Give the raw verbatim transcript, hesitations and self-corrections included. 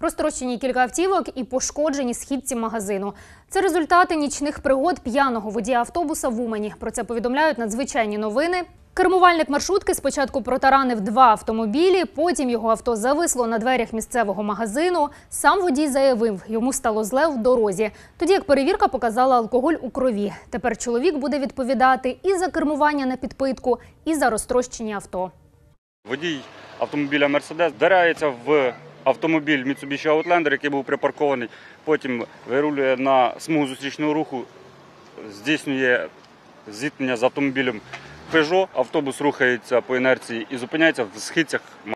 Розтрощені кілька автівок і пошкоджені східці магазину. Це результати нічних пригод п'яного водія автобуса в Умані. Про це повідомляють надзвичайні новини. Кермувальник маршрутки спочатку протаранив два автомобілі, потім його авто зависло на дверях місцевого магазину. Сам водій заявив, йому стало зле в дорозі. Тоді як перевірка показала алкоголь у крові. Тепер чоловік буде відповідати і за кермування на підпитку, і за розтрощені авто. Водій автомобіля «Мерседес» вдаряється в автомобіль Mitsubishi Outlander, який був припаркований, потім вирулює на смугу зустрічного руху, здійснює зіткнення з автомобілем Peugeot, автобус рухається по інерції і зупиняється в східцях